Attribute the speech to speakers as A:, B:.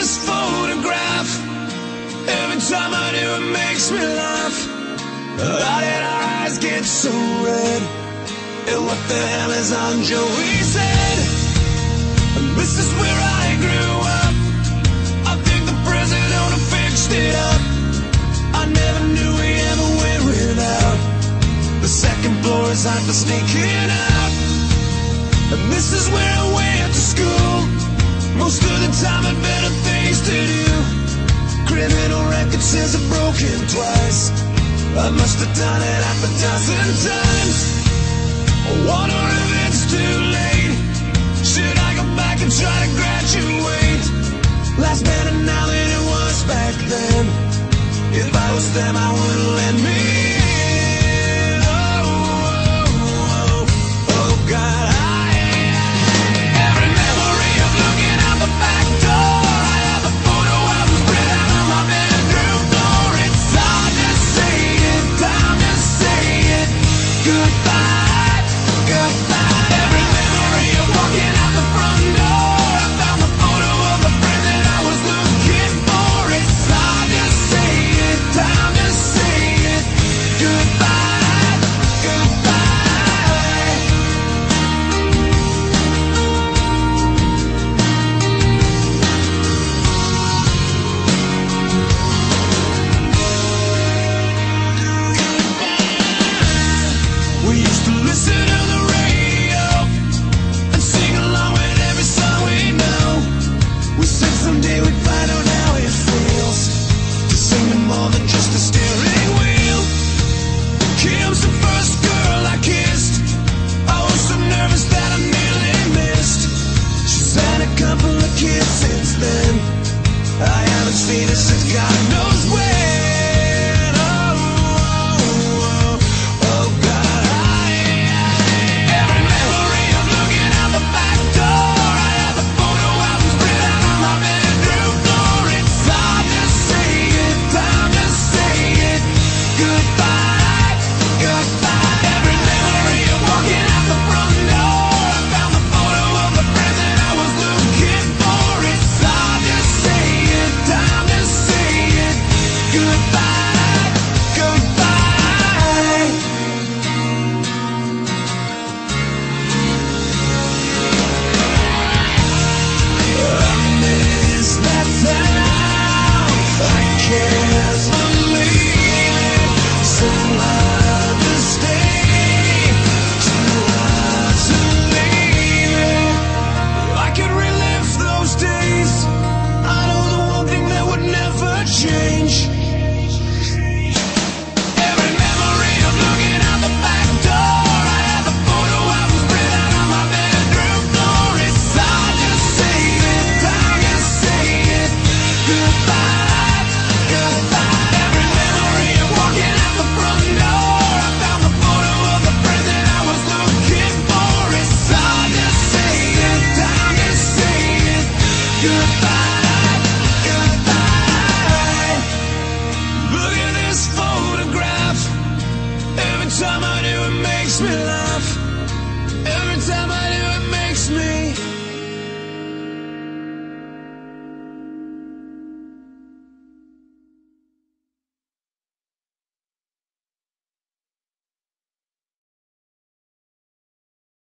A: this photograph. Every time I do it makes me laugh. How did our eyes get so red? And what the hell is on Joey's head? And this is where I grew up. I think the president fixed it up. I never knew we ever went without. The second floor is hot for sneaking out. And this is where I went to school. Most of the time I'd better things to do. Criminal record says I've broken twice. I must have done it half a dozen times. I wonder if it's too late. Should I go back and try to graduate? Life's better now than it was back then. If I was them, I wouldn't let me in. Oh, oh, oh, oh God. Every memory of looking out the back door. I have a photo album spread out on my bedroom floor. It's hard to say it, time to say it. Goodbye, goodbye. Every memory of walking out the front door. I found the photo of the friend that I was looking for. It's hard to say it, time to say it. Goodbye, goodbye. We used to listen to the radio and sing along with every song we know. We said someday we'd find out how it feels to sing to more than just a steering wheel. Kim's the first girl I kissed. I was so nervous that I nearly missed. She's had a couple of kids since then. I haven't seen her since God knows when. Oh, oh, oh, oh God. Every memory of looking out the back door. I have a photo album spread out on my bedroom floor. It's hard to say it, time to say it. Goodbye, goodbye. Every memory of walking out the front door. I found the photo of the friend that I was looking for. It's hard to say it, time to say it. Goodbye, goodbye. I miss that town. I can't believe it. So hard to stay, too hard to leave it. If I could relive those days, I know the one thing that would never change. Every memory of looking out the back door. I have a photo album spread out on my bedroom floor. It's hard to say it, time to say it. Goodbye, goodbye. Every memory of walking out the front door. I found the photo of the friend that I was looking for. It's hard to say it, time to say it. Goodbye, goodbye. Look at this photograph. Every time I do it makes me laugh. Every time I